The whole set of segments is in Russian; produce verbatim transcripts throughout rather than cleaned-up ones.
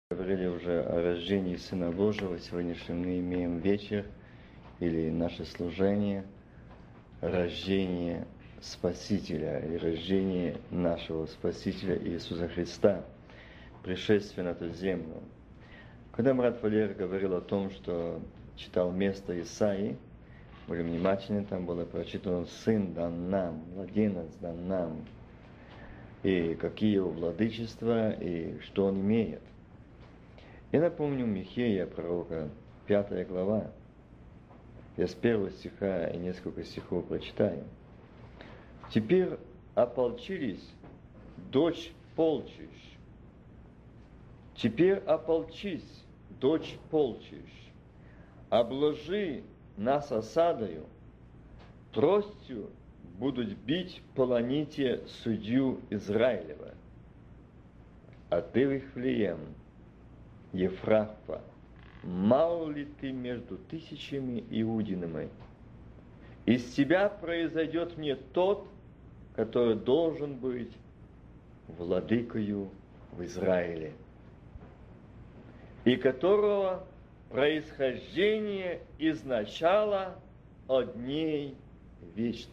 Говорили уже о рождении Сына Божьего. Сегодня мы имеем вечер или наше служение, рождение Спасителя и рождение нашего Спасителя Иисуса Христа, пришествие на эту землю. Когда брат Валерий говорил о том, что читал место Исаии, были внимательны, там было прочитано «Сын дан нам, младенец дан нам», и какие его владычества, и что он имеет. Я напомню Михея, пророка, пятая глава. Я с первого стиха и несколько стихов прочитаю. «Теперь ополчились, дочь полчищ. Теперь ополчись, дочь полчищ. Обложи нас осадою, тростью будут бить полоните судью Израилева. А ты, Вифлеем, Ефрафа, мал ли ты между тысячами иудинами? Из тебя произойдет мне тот, который должен быть владыкою в Израиле, и которого происхождение из начала от дней вечных.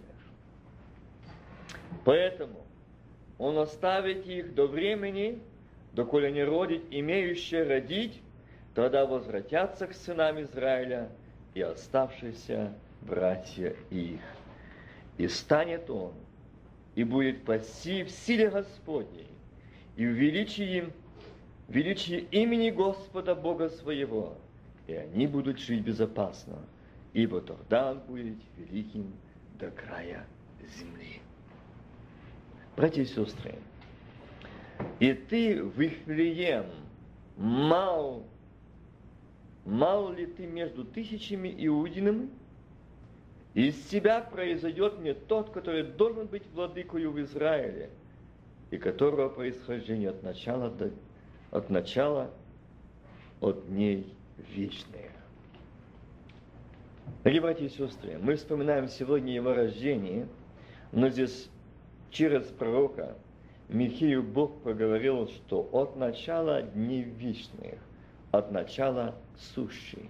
Поэтому он оставит их до времени, доколе не родит имеющие родить, тогда возвратятся к сынам Израиля и оставшиеся братья их. И станет он, и будет пасти в силе Господней, и в величии, величии имени Господа Бога своего, и они будут жить безопасно, ибо тогда он будет великим до края земли». Братья и сестры, и ты, Вифлеем, мал, мал ли ты между тысячами иудинами? Из тебя произойдет мне тот, который должен быть владыкою в Израиле, и которого происхождение от начала, до, от начала, от дней вечных. Дорогие братья и сестры, мы вспоминаем сегодня его рождение, но здесь через пророка Михею Бог проговорил, что от начала дней вечных, от начала сущий.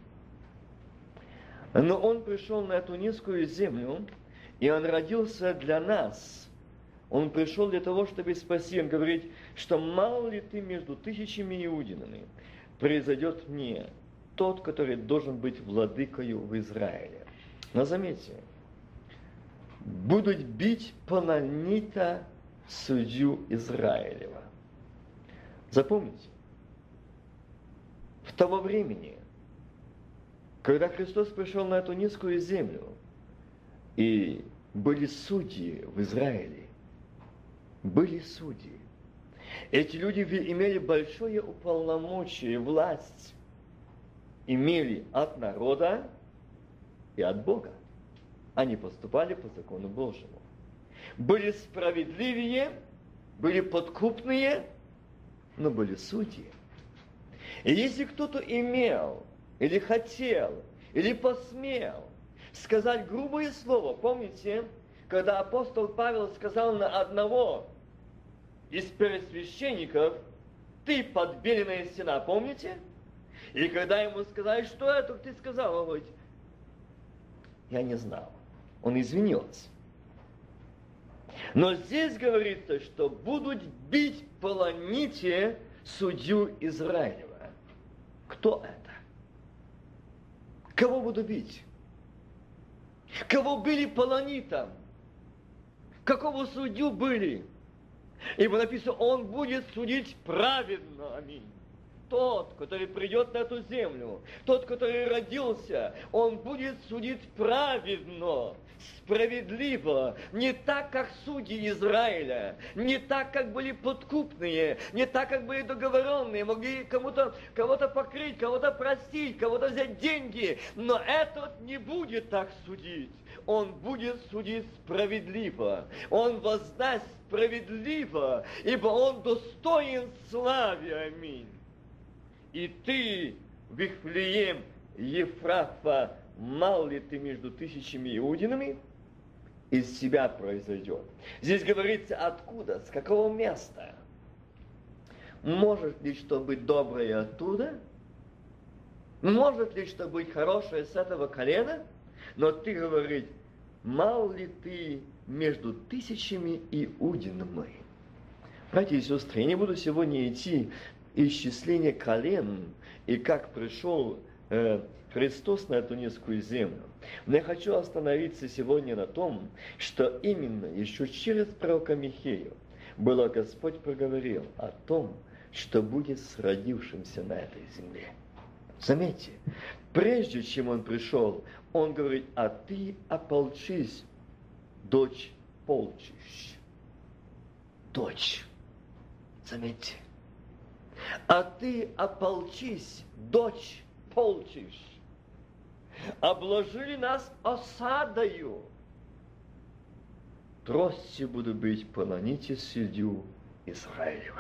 Но он пришел на эту низкую землю, и он родился для нас. Он пришел для того, чтобы спасти. Он говорит, что мало ли ты между тысячами иудинами, произойдет мне тот, который должен быть владыкою в Израиле. Но заметьте, будут бить полонита судью Израилева. Запомните, в того времени, когда Христос пришел на эту низкую землю, и были судьи в Израиле, были судьи. Эти люди имели большое уполномочие, власть, имели от народа и от Бога. Они поступали по закону Божьему. Были справедливее, были подкупные, но были судьи. И если кто-то имел, или хотел, или посмел сказать грубое слово, помните, когда апостол Павел сказал на одного из первосвященников: «Ты подбеленная стена», помните? И когда ему сказали: «Что это ты сказал?» Он говорит: «Я не знал». Он извинился. Но здесь говорится, что будут бить полоните судью Израилева. Кто это? Кого будут бить? Кого били полонитом? Какого судью были? Ибо написано, он будет судить праведно. Аминь. Тот, который придет на эту землю, тот, который родился, он будет судить праведно, справедливо, не так, как судьи Израиля, не так, как были подкупные, не так, как были договоренные, могли кому-то, кого-то покрыть, кого-то простить, кого-то взять деньги, но этот не будет так судить. Он будет судить справедливо, он воздаст справедливо, ибо он достоин славы. Аминь. И ты, Вифлеем, Ефрафа, мал ли ты между тысячами иудинами? Из себя произойдет. Здесь говорится, откуда, с какого места. может ли что быть доброе оттуда? Может ли что быть хорошее с этого колена? Но ты говоришь, мал ли ты между тысячами иудинами? Братья и сестры, я не буду сегодня идти исчисление колен и как пришел э, Христос на эту низкую землю. Но я хочу остановиться сегодня на том, что именно еще через пророка Михею было Господь проговорил о том, что будет с родившимся на этой земле. Заметьте, прежде чем он пришел, он говорит, а ты ополчись, дочь полчищ. Дочь. Заметьте. А ты ополчись, дочь полчищ. Обложили нас осадою. Тростью буду быть, полоните судью Израилева.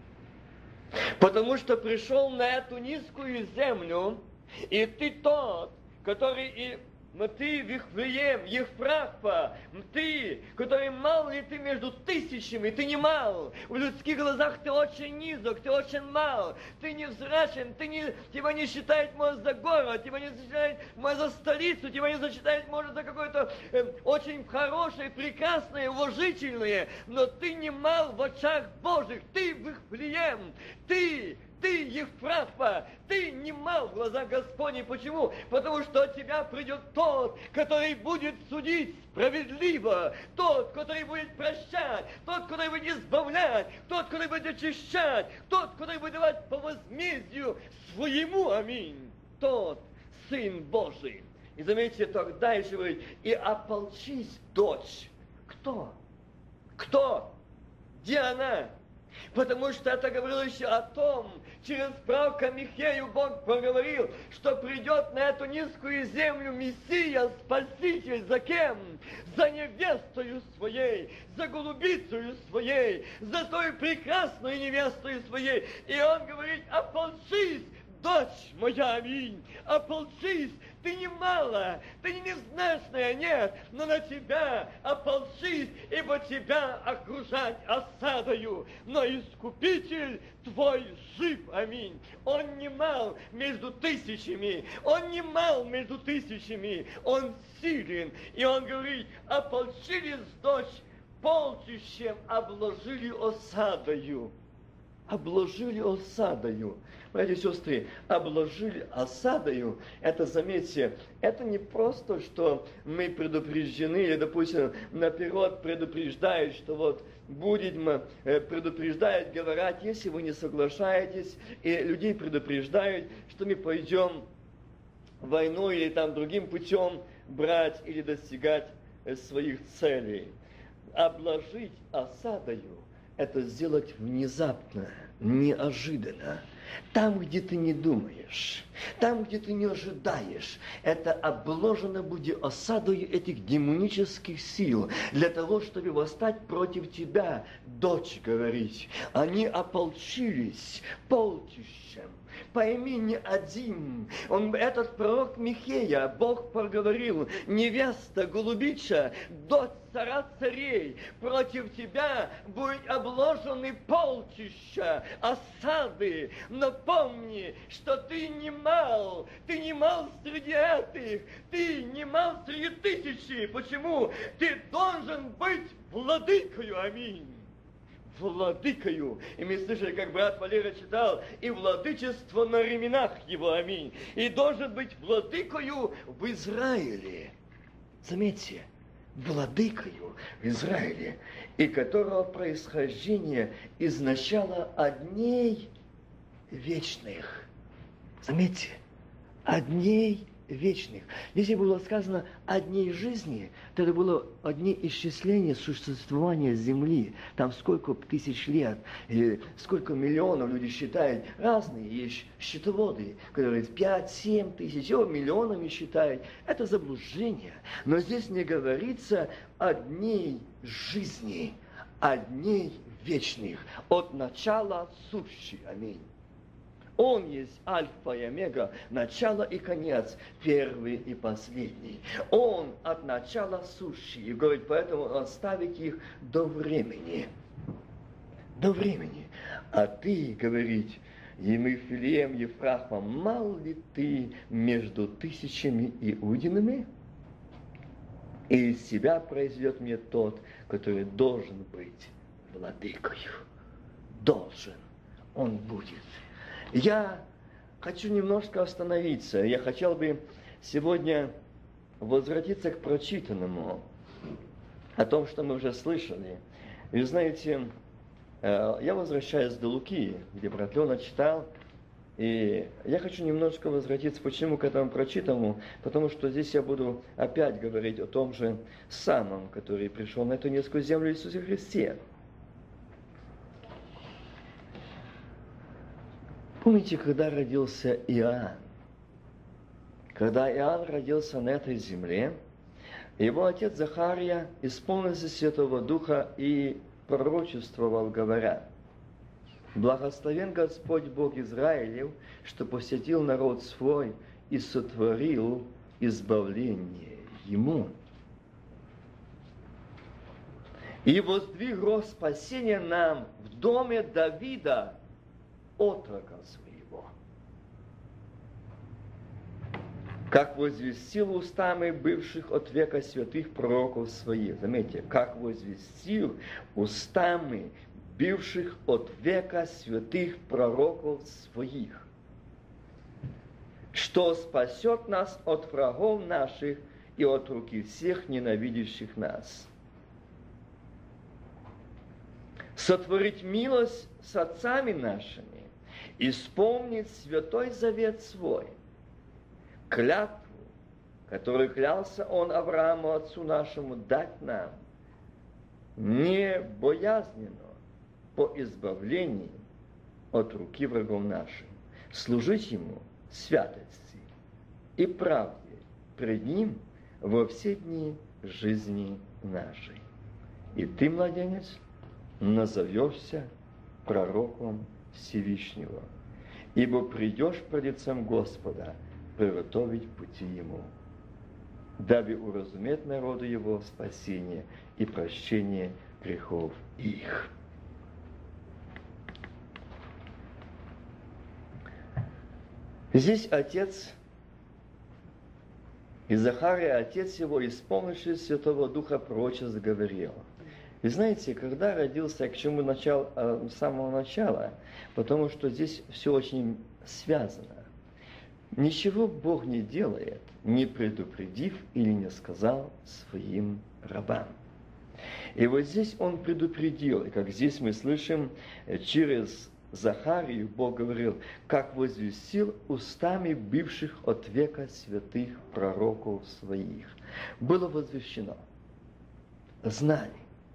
Потому что пришел на эту низкую землю, и ты тот, который и ты, Вифлеем, Ефрафа, ты, который мал ли ты между тысячами, ты не мал. В людских глазах ты очень низок, ты очень мал, ты невзрачен, ты не, тебя не считает, может, за город, тебя не считает, может, за столицу, тебя не считает, может, за какое-то э, очень хорошее, прекрасное, уважительное, но ты не мал в очах Божьих, ты Вифлеем, ты, Ты, Ефрафа, ты не мал в глазах Господней. Почему? Потому что от тебя придет тот, который будет судить справедливо, тот, который будет прощать, тот, который будет избавлять, тот, который будет очищать, тот, который будет давать по возмездию своему, аминь, тот Сын Божий. И заметьте, тогда еще говорит, и ополчись, дочь. Кто? Кто? Где она? Потому что это говорило еще о том, через пророка Михею Бог проговорил, что придет на эту низкую землю Мессия, Спаситель, за кем? За невестою своей, за голубицею своей, за той прекрасной невестою своей. И он говорит, ополчись, дочь моя, аминь, ополчись. Ты не мало, ты не невзначная, нет, но на тебя ополчись, ибо тебя окружать осадою. Но Искупитель твой жив, аминь. Он не мал между тысячами, он не мал между тысячами, он силен. И он говорит, ополчились, дочь, полчищем обложили осадою. Обложили осадою. Братья и сестры, обложили осадою, это, заметьте, это не просто, что мы предупреждены, или, допустим, наперед предупреждают, что вот будем, предупреждают, говорят, если вы не соглашаетесь, и людей предупреждают, что мы пойдем войну или там другим путем брать или достигать своих целей. Обложить осадою – это сделать внезапно, неожиданно. Там, где ты не думаешь, там, где ты не ожидаешь, это обложено будет осадою этих демонических сил, для того, чтобы восстать против тебя, дочь, говорить. Они ополчились полчищем. Пойми, не один. Он, этот пророк Михея, Бог проговорил, невеста, голубича, дочь царя царей, против тебя будет обложены полчища, осады. Но помни, что ты не мал, ты не мал среди этих, ты не мал среди тысячи. Почему? Ты должен быть владыкою, аминь. Владыкою. И мы слышали, как брат Валера читал, и владычество на ременах его, аминь. И должен быть владыкою в Израиле. Заметьте, владыкою в Израиле, и которого происхождение из начала одней вечных. Заметьте, одней вечных. Если было сказано о дней жизни, то это было одни исчисления существования Земли. Там сколько тысяч лет, или сколько миллионов люди считают. Разные есть счетоводы, которые пять-семь тысяч, о, миллионами считают. Это заблуждение. Но здесь не говорится о дней жизни, о дней вечных, от начала сущий. Аминь. Он есть альфа и омега, начало и конец, первый и последний. Он от начала сущий. И говорит, поэтому оставить их до времени. до времени. А ты, говорит ему Вифлеем Ефрахма, мал ли ты между тысячами иудинами? И из себя произойдет мне тот, который должен быть владыкою. Должен он будет. Я хочу немножко остановиться. Я хотел бы сегодня возвратиться к прочитанному, о том, что мы уже слышали. Вы знаете, я возвращаюсь до Луки, где брат Лена читал, и я хочу немножко возвратиться, почему к этому прочитанному, потому что здесь я буду опять говорить о том же самом, который пришел на эту низкую землю, Иисусе Христе. Помните, когда родился Иоанн? Когда Иоанн родился на этой земле, его отец Захария исполнился Святого Духа и пророчествовал, говоря: «Благословен Господь Бог Израилев, что посетил народ свой и сотворил избавление ему. И воздвиг рог спасения нам в доме Давида, отрока своего, как возвестил устами бывших от века святых пророков своих». Заметьте, как возвестил устами бывших от века святых пророков своих, что спасет нас от врагов наших и от руки всех ненавидящих нас. Сотворить милость с отцами нашими, исполнить святой завет свой, клятву, которую клялся он Аврааму, отцу нашему, дать нам, не боязненно, по избавлению от руки врагов наших, служить ему святости и правде пред ним во все дни жизни нашей. И ты, младенец, назовешься пророком Всевышнего, ибо придешь пред лицем Господа приготовить пути ему, дабы уразуметь народу его спасение и прощение грехов их». Здесь отец, и Захария, отец его, исполнившись Святого Духа, пророче заговорил. И знаете, когда родился, к чему начал, с самого начала, потому что здесь все очень связано. Ничего Бог не делает, не предупредив или не сказал своим рабам. И вот здесь Он предупредил, и как здесь мы слышим, через Захарию Бог говорил, как возвестил устами бывших от века святых пророков своих. Было возвещено. Знали.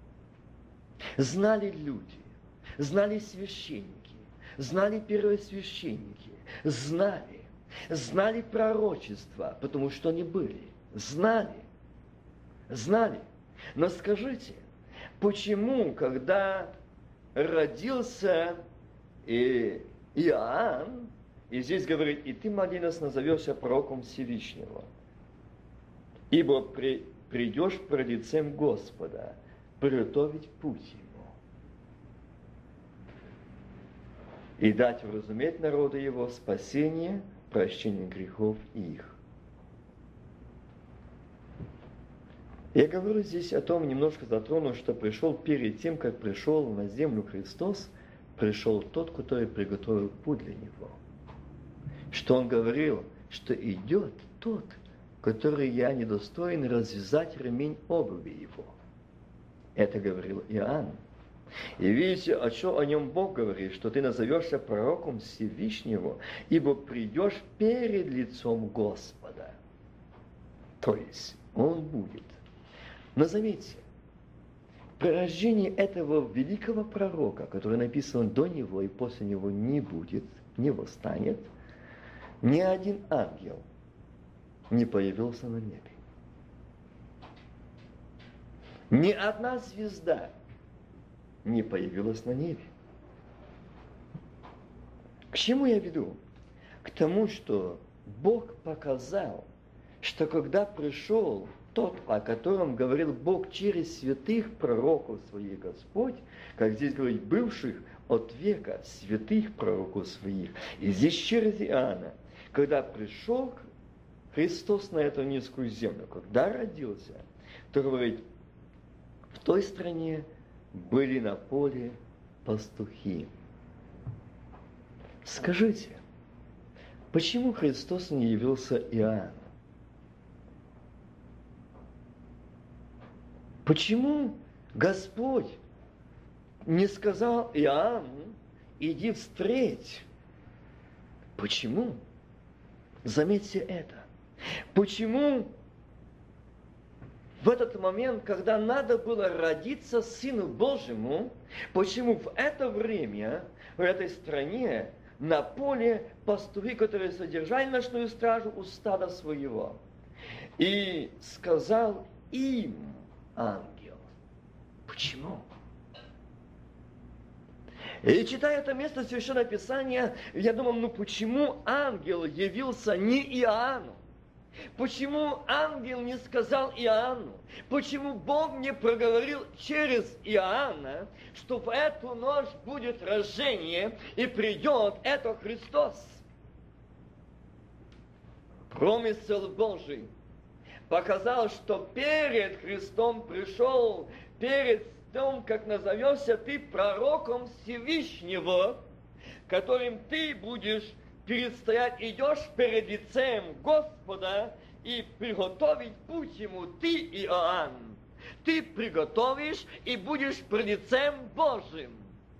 Знали люди. Знали священники. Знали первосвященники. Знали. Знали пророчества, потому что они были. Знали. Знали. Но скажите, почему, когда родился И Иоанн, и здесь говорит: «И ты, младенец, назовешься пророком Всевышнего, ибо при, придешь пред лицем Господа приготовить путь ему и дать вразуметь народу его спасение, прощение грехов их». Я говорю здесь о том, немножко затрону, что пришел перед тем, как пришел на землю Христос, пришел тот, который приготовил путь для него. Что он говорил, что идет тот, который я недостоин развязать ремень обуви его. Это говорил Иоанн. И видите, о чем о нем Бог говорит, что ты назовешься пророком Всевышнего, ибо придешь перед лицом Господа. То есть он будет. Но заметьте, при рождении этого великого пророка, который написан до него и после него не будет, не восстанет, ни один ангел не появился на небе. Ни одна звезда не появилась на небе. К чему я веду? К тому, что Бог показал, что когда пришел тот, о котором говорил Бог через святых пророков своих Господь, как здесь говорит, бывших от века святых пророков своих. И здесь через Иоанна, когда пришел Христос на эту низкую землю, когда родился, то говорит, в той стране были на поле пастухи. Скажите, почему Христос не явился Иоанну? Почему Господь не сказал Иоанну, иди встреть? Почему? Заметьте это. Почему в этот момент, когда надо было родиться Сыну Божьему, почему в это время, в этой стране, на поле пастухи, которые содержали ночную стражу у стада своего, и сказал им ангел. Почему? И читая это место Священного Писания, я думал, ну почему ангел явился не Иоанну? Почему ангел не сказал Иоанну? Почему Бог не проговорил через Иоанна, что в эту ночь будет рождение и придет это Христос? Промысел Божий показал, что перед Христом пришел, перед тем, как назовешься ты пророком Всевышнего, которым ты будешь предстоять, идешь перед лицем Господа и приготовить путь ему, ты, Иоанн. Ты приготовишь и будешь пред лицем Божьим.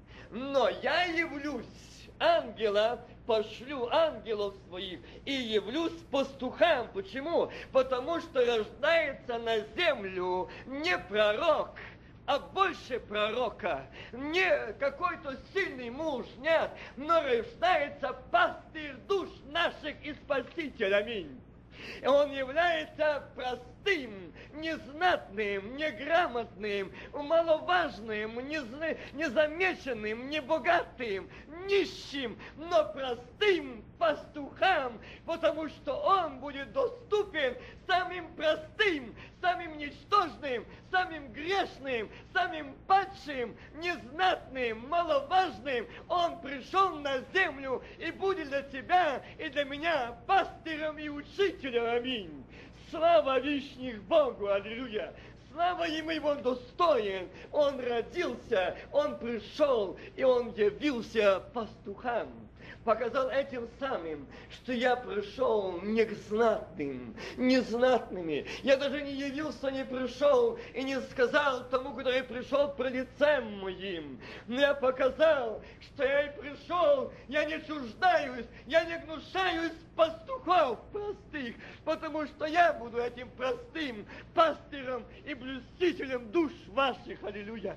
Но я явлюсь, ангела, пошлю ангелов своих и явлюсь пастухам. Почему? Потому что рождается на землю не пророк, а больше пророка. Не какой-то сильный муж, нет, но рождается пастырь душ наших и Спаситель. Аминь. И он является простым, незнатным, неграмотным, маловажным, незамеченным, небогатым, нищим, но простым пастухам, потому что он будет доступен самым простым, самым ничтожным, самым грешным, самым падшим, незнатным, маловажным. Он пришел на землю и будет для тебя и для меня пастырем и учителем. Аминь. Слава вишних Богу, аллилуйя. Слава ему, ибо он достоин. Он родился, он пришел, и он явился пастухам. Показал этим самым, что я пришел не к знатным, незнатными. Я даже не явился, не пришел и не сказал тому, который пришел пред лицем моим. Но я показал, что я и пришел, я не чуждаюсь, я не гнушаюсь пастухов простых, потому что я буду этим простым пастырем и блюстителем душ ваших. Аллилуйя.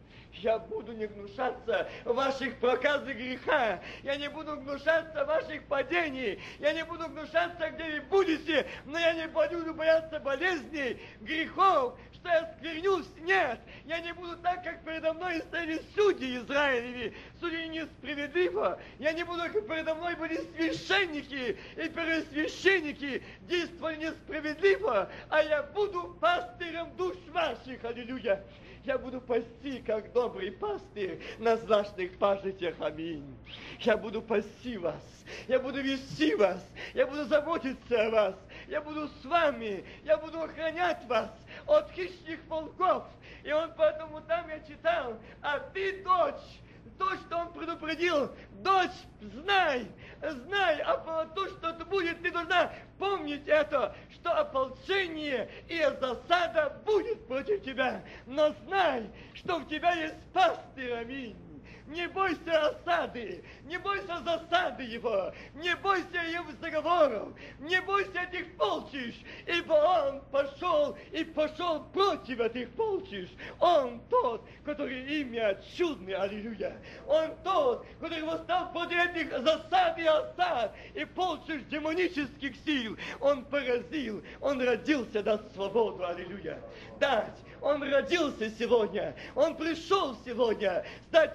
Я буду не гнушаться ваших проказ и греха. Я не буду гнушаться ваших падений. Я не буду гнушаться, где вы будете. Но я не буду бояться болезней, грехов, что я сквернюсь. Нет, я не буду так, как передо мной стояли судьи Израилеви. Судьи несправедливо. Я не буду, как передо мной были священники и первосвященники. Действовали несправедливо. А я буду пастырем душ ваших. Аллилуйя. Я буду пасти, как добрый пастырь, на злачных пажитях. Аминь. Я буду пасти вас. Я буду вести вас. Я буду заботиться о вас. Я буду с вами. Я буду охранять вас от хищных волков. И он поэтому там я читал, а ты, дочь, то, что он предупредил, дочь, знай, знай, а то, что будет, ты должна помнить это, что ополчение и засада будет против тебя. Но знай, что в тебя есть пастырь. Аминь. Не бойся осады, не бойся засады его, не бойся его заговоров, не бойся этих полчищ, ибо он пошел и пошел против этих полчищ. Он тот, который имя чудный, аллилуйя. Он тот, который восстал против этих засад и осад и полчищ демонических сил. Он поразил, он родился дать свободу, аллилуйя. Дать, он родился сегодня, он пришел сегодня дать мир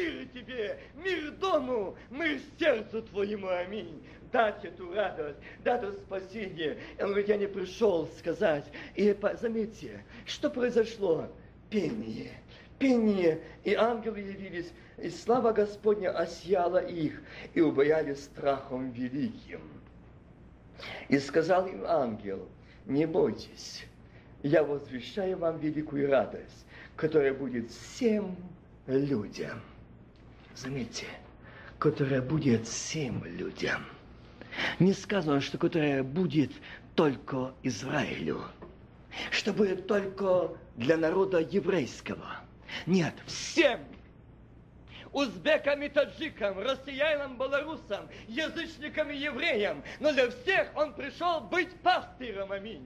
Мир тебе, мир дому, мир сердцу твоему, аминь. Дать эту радость, дать это спасение. Он говорит, я не пришел сказать. И заметьте, что произошло? Пение, пение, и ангелы явились, и слава Господня осияла их, и убоялись страхом великим. И сказал им ангел, не бойтесь, я возвещаю вам великую радость, которая будет всем людям. Заметьте, которая будет всем людям. Не сказано, что которая будет только Израилю, что будет только для народа еврейского. Нет, всем. Узбекам и таджикам, россиянам, белорусам, язычникам и евреям. Но для всех он пришел быть пастырем, аминь.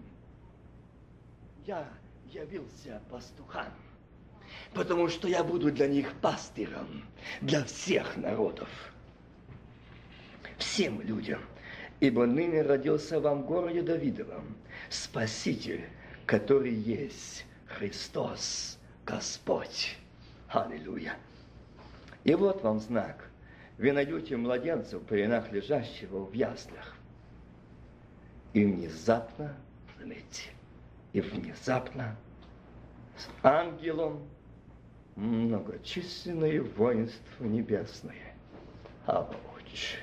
Я явился пастухам, потому что я буду для них пастырем, для всех народов, всем людям. Ибо ныне родился вам в городе Давидовом Спаситель, который есть Христос, Господь. Аллилуйя. И вот вам знак. Вы найдете младенца в пеленах лежащего в яслях. И внезапно, заметьте, и внезапно с ангелом многочисленное воинство небесное. Ауч.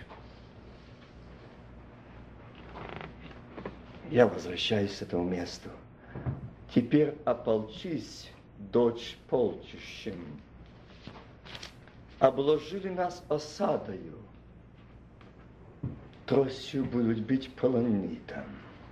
Я возвращаюсь к этому месту. Теперь ополчись, дочь полчищем. Обложили нас осадою, тростью будут бить полонитом.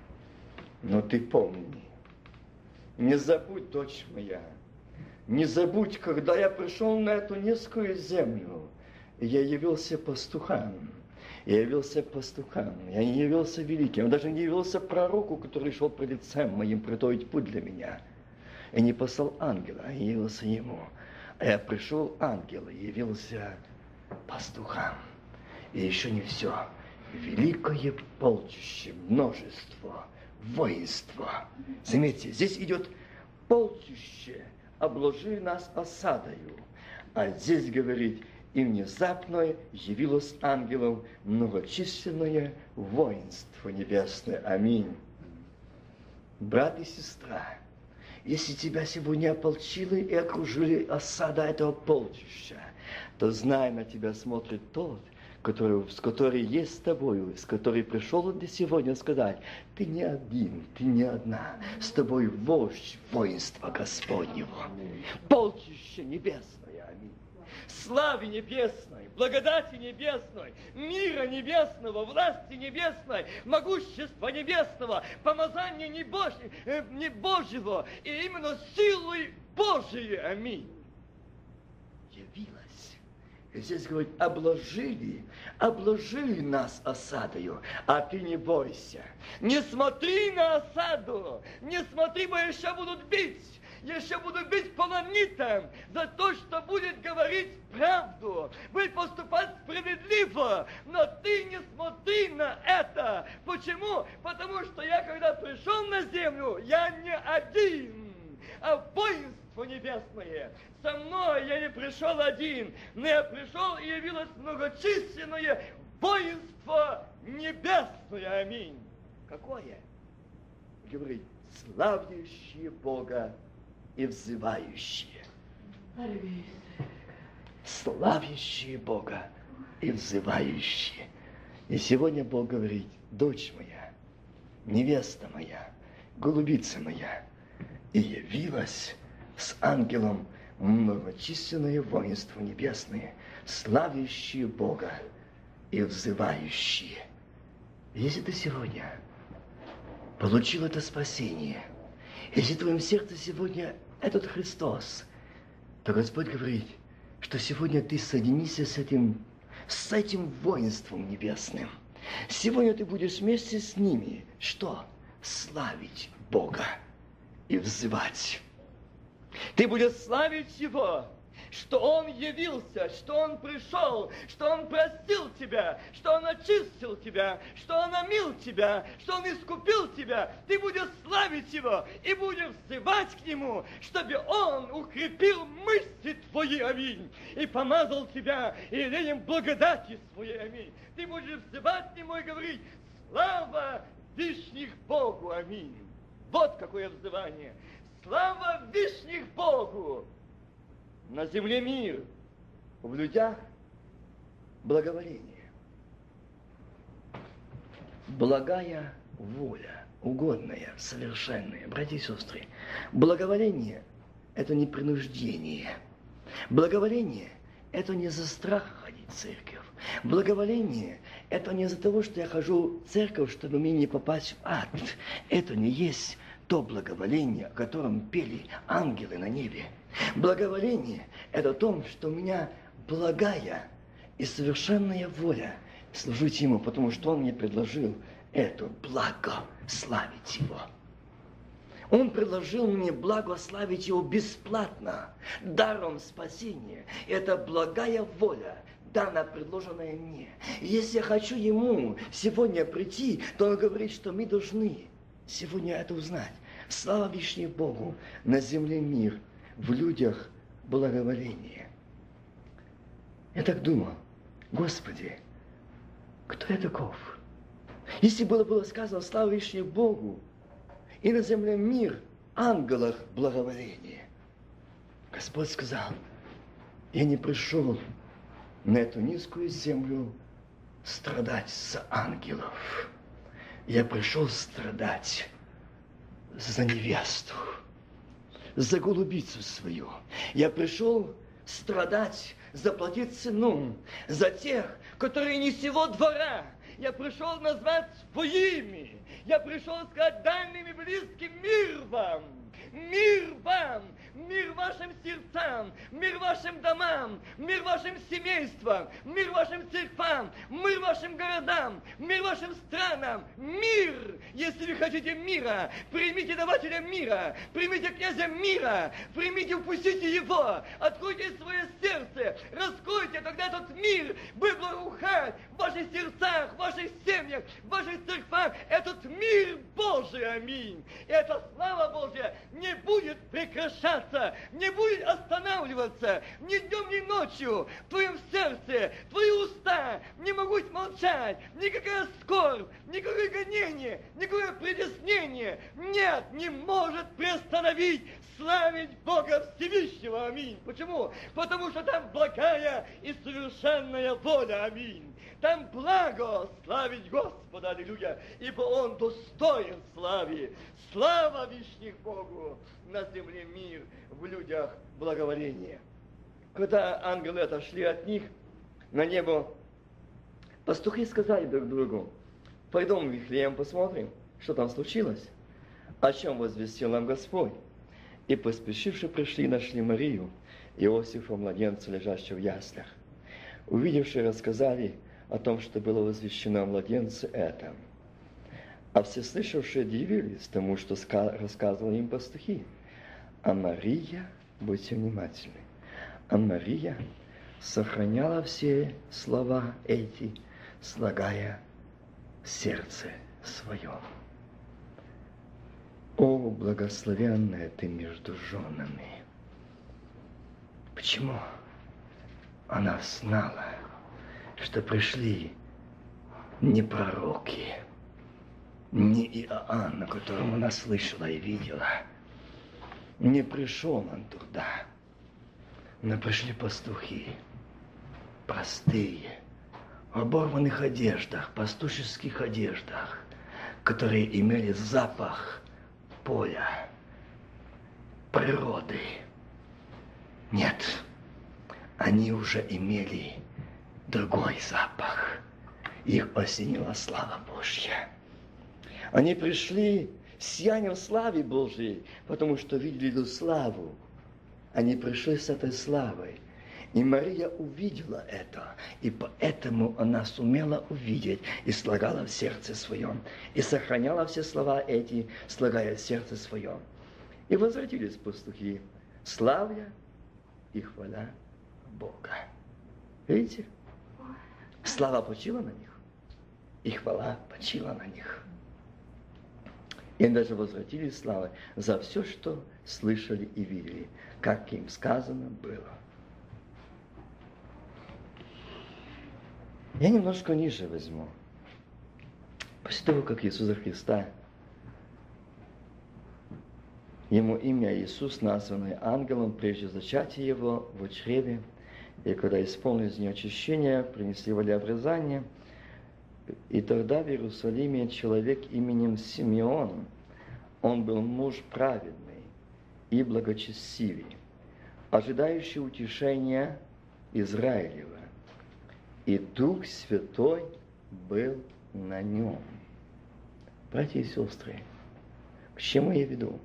Но ты помни, не забудь, дочь моя, не забудь, когда я пришел на эту низкую землю, я явился пастухом. Я явился пастухом, я не явился великим, я даже не явился пророку, который шел пред лицем моим приготовить путь для меня. Я не послал ангела, а я явился ему. А я пришел ангел и явился пастухом. И еще не все. Великое полчище, множество, воинство. Заметьте, здесь идет полчище, обложи нас осадою. А здесь говорит, и внезапно явилось ангелом многочисленное воинство небесное. Аминь. Брат и сестра, если тебя сегодня ополчили и окружили осада этого полчища, то знай, на тебя смотрит тот, который, с который есть с тобою, с который пришел он сегодня сказать, ты не один, ты не одна, с тобой вождь воинства Господнего. Полчище небесное. Аминь. Славе небесной, благодати небесной, мира небесного, власти небесной, могущества небесного, помазания не, Божь... не Божьего, и именно силой Божией. Аминь. Явилась. И здесь говорит, обложили, обложили нас осадою, а ты не бойся. Не смотри на осаду, не смотри, бо еще будут бить. Еще буду бить полонитом за то, что будет говорить правду, будет поступать справедливо, но ты не смотри на это. Почему? Потому что я, когда пришел на землю, я не один, а воинство небесное. Со мной я не пришел один, но я пришел и явилось многочисленное воинство небесное. Аминь. Какое? Говорит, славящие Бога и взывающие. Славящие Бога и взывающие. И сегодня Бог говорит, дочь моя, невеста моя, голубица моя, и явилась с ангелом многочисленное воинство небесное, славящие Бога и взывающие. Если ты сегодня получил это спасение, если в твоем сердце сегодня этот Христос, то Господь говорит, что сегодня ты соединишься с этим, с этим воинством небесным. Сегодня ты будешь вместе с ними, что? Славить Бога и взывать. Ты будешь славить Его, что Он явился, что Он пришел, что Он простил тебя, что Он очистил тебя, что Он омил тебя, что Он искупил тебя. Ты будешь славить Его и будешь взывать к Нему, чтобы Он укрепил мышцы твои, аминь, и помазал тебя елеем благодати своей, аминь. Ты будешь взывать к Нему и говорить: слава вишних Богу, аминь. Вот какое взывание. Слава вишних Богу. На земле мир, в людях благоволение. Благая воля, угодная, совершенная. Братья и сестры, благоволение – это не принуждение. Благоволение – это не за страх ходить в церковь. Благоволение – это не из-за того, что я хожу в церковь, чтобы мне не попасть в ад. Это не есть то благоволение, о котором пели ангелы на небе. Благоволение – это то, что у меня благая и совершенная воля служить Ему, потому что Он мне предложил это благо славить Его. Он предложил мне благословить Его бесплатно, даром спасения. Это благая воля, дана, предложенная мне. И если я хочу Ему сегодня прийти, то Он говорит, что мы должны сегодня это узнать. Слава вишних Богу, на земле мир, в людях благоволение. Я так думал: Господи, кто я таков? Если было, было сказано слава вишних Богу, и на земле мир, ангелах благоволение. Господь сказал: я не пришел на эту низкую землю страдать за ангелов. Я пришел страдать за невесту, за голубицу свою. Я пришел страдать, заплатить цену за тех, которые не сего двора. Я пришел назвать своими. Я пришел сказать дальним и близким: мир вам, мир вам, мир вашим сердцам, мир вашим домам, мир вашим семействам, мир вашим церквам, мир вашим городам, мир вашим странам. Мир! Если вы хотите мира, примите давателя мира, примите князя мира, примите, впустите его, откройте свое сердце, раскройте, тогда этот мир будет благоухать в ваших сердцах, в ваших семьях, в ваших церквах. Этот мир Божий, аминь. И эта слава Божья не будет прекращаться, не будет останавливаться ни днем, ни ночью. В твоем сердце, твои уста не могут молчать. Никакая скорбь, никакое гонение, никакое притеснение нет, не может приостановить славить Бога Всевышнего, аминь. Почему? Потому что там благая и совершенная воля, аминь. Там благо славить Господа, аллилуйя, ибо Он достоин славы. Слава вишних Богу, на земле мир, в людях благоволение. Когда ангелы отошли от них на небо, пастухи сказали друг другу: пойдем в Вифлеем, посмотрим, что там случилось, о чем возвестил нам Господь. И поспешивши пришли и нашли Марию, Иосифа, младенца, лежащего в яслях. Увидевши, рассказали о том, что было возвещено младенце этом. А все слышавшие дивились тому, что рассказывали им пастухи. А Мария, будьте внимательны, а Мария сохраняла все слова эти, слагая в сердце своем. О, благословенная ты между женами! Почему? Она знала, что пришли не пророки, не Иоанн, о котором она слышала и видела. Не пришел он туда, но пришли пастухи, простые, в оборванных одеждах, пастушеских одеждах, которые имели запах поля, природы. Нет, они уже имели другой запах. Их осенила слава Божья. Они пришли с сиянием славы Божьей, потому что видели эту славу. Они пришли с этой славой. И Мария увидела это, и поэтому она сумела увидеть и слагала в сердце своем, и сохраняла все слова эти, слагая в сердце своем. И возвратились пастухи, славя и хвала Бога. Видите? Слава почила на них, и хвала почила на них. И они даже возвратили славы за все, что слышали и видели, как им сказано было. Я немножко ниже возьму. После того, как Иисуса Христа, Ему имя Иисус, названное ангелом, прежде зачатия Его в чреве, и когда исполнилось неочищение, принесли волеобрезание, и тогда в Иерусалиме человек именем Симеон, он был муж праведный и благочестивый, ожидающий утешения Израилева, и Дух Святой был на нем. Братья и сестры, к чему я веду?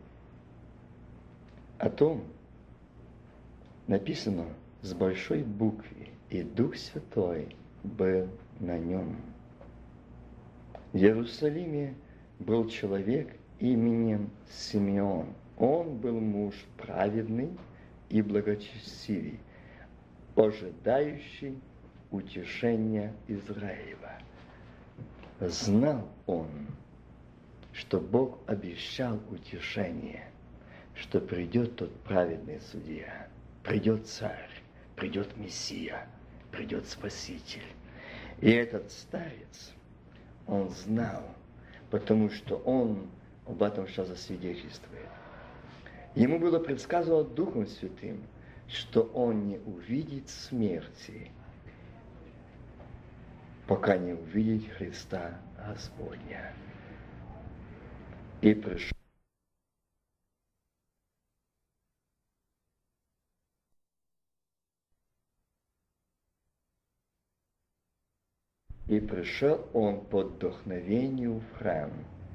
О том написано с большой буквы, и Дух Святой был на нем. В Иерусалиме был человек именем Симеон. Он был муж праведный и благочестивый, ожидающий утешения Израилева. Знал он, что Бог обещал утешение, что придет тот праведный судья, придет царь, придет Мессия, придет Спаситель. И этот старец, он знал, потому что он об этом сейчас засвидетельствует. Ему было предсказано Духом Святым, что он не увидит смерти, пока не увидит Христа Господня. И пришел И пришел он по вдохновению в храм.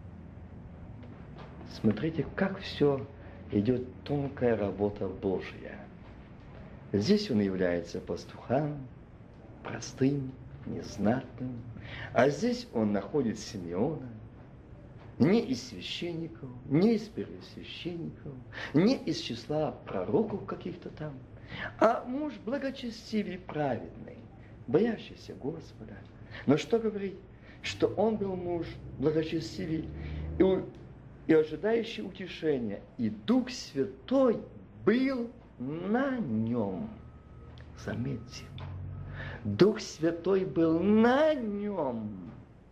Смотрите, как все идет тонкая работа Божья. Здесь он является пастухом, простым, незнатным. А здесь он находит Симеона, не из священников, не из первосвященников, не из числа пророков каких-то там, а муж благочестивый, праведный, боящийся Господа. Но что говорить? Что он был муж благочестивый и, и ожидающий утешения, и Дух Святой был на нем. Заметьте, Дух Святой был на нем.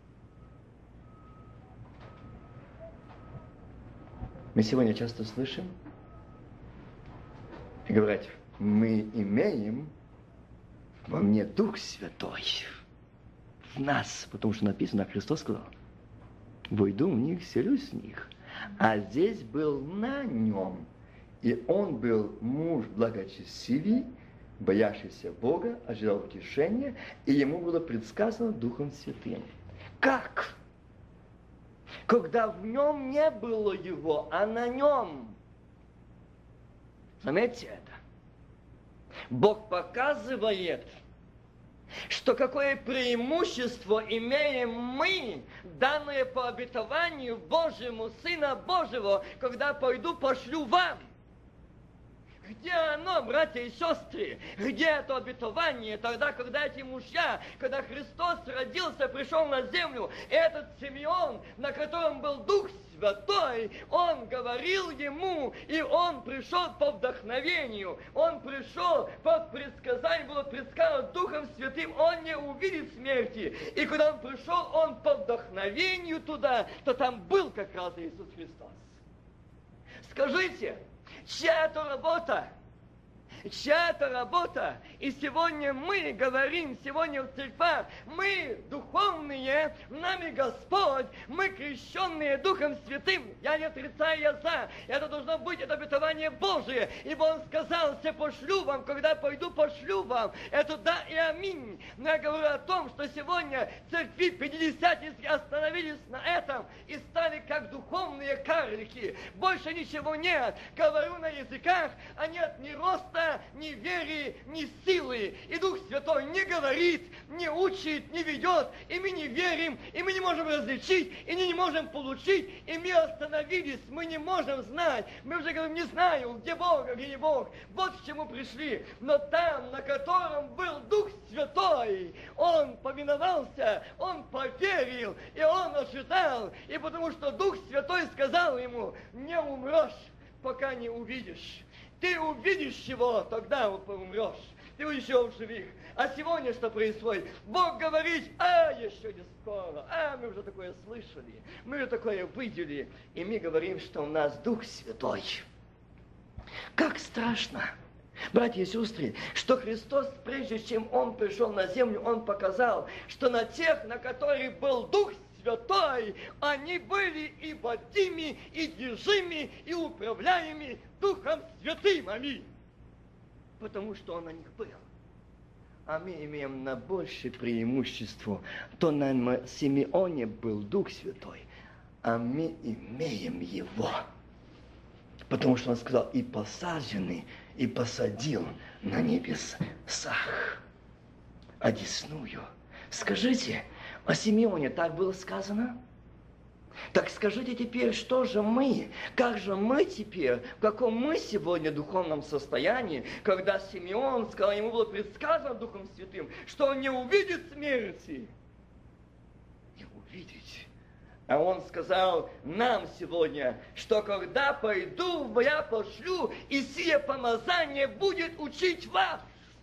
Мы сегодня часто слышим и говорят, мы имеем во мне Дух Святой в нас, потому что написано, Христос сказал, войду в них, селюсь в них. А здесь был на нем, и он был муж благочестивый, боящийся Бога, ожидал утешения, и ему было предсказано Духом Святым. Как? Когда в нем не было его, а на нем. Заметьте это. Бог показывает, что какое преимущество имеем мы, данное по обетованию Божьему, Сына Божьего, когда пойду пошлю вам. Где оно, братья и сестры? Где это обетование? Тогда, когда эти мужья, когда Христос родился, пришел на землю, этот Симеон, на котором был Дух Святой, он говорил ему, и он пришел по вдохновению, он пришел под предсказание, было предсказано Духом Святым, он не увидит смерти. И когда он пришел, он по вдохновению туда, то там был как раз Иисус Христос. Скажите, чья это работа? Чья это работа? И сегодня мы говорим, сегодня в церквах, мы духовные, нами Господь, мы крещенные Духом Святым. Я не отрицаю, я за. Это должно быть, это обетование Божие. Ибо Он сказал, все пошлю вам, когда пойду, пошлю вам. Это да и аминь. Но я говорю о том, что сегодня церкви пятидесятнические остановились на этом и стали как духовные карлики. Больше ничего нет. Говорю на языках, а нет ни роста, ни веры, ни силы. И Дух Святой не говорит, не учит, не ведет. И мы не верим, и мы не можем различить, и мы не можем получить. И мы остановились, мы не можем знать. Мы уже говорим, не знаю, где Бог, а где не Бог. Вот к чему пришли. Но там, на котором был Дух Святой, Он повиновался, Он поверил, и он ожидал. И потому что Дух Святой сказал ему, не умрешь, пока не увидишь. Ты увидишь его, тогда умрешь. Ты еще в живых. А сегодня что происходит? Бог говорит, а еще не скоро. А мы уже такое слышали. Мы уже такое видели. И мы говорим, что у нас Дух Святой. Как страшно. Братья и сестры, что Христос, прежде чем Он пришел на землю, Он показал, что на тех, на которых был Дух Святой, они были и водимы, и движимы, и управляемы Духом Святым. Аминь. Потому что Он на них был. А мы имеем на большее преимущество. То на Симеоне был Дух Святой, а мы имеем Его. Потому что Он сказал, и посаженный, и посадил на небесах одесную. Скажите, о Симеоне так было сказано? Так скажите теперь, что же мы? Как же мы теперь? В каком мы сегодня духовном состоянии, когда Симеон сказал, ему было предсказано Духом Святым, что он не увидит смерти? Не увидеть. А он сказал нам сегодня, что когда пойду, я пошлю, и сие помазание будет учить вас.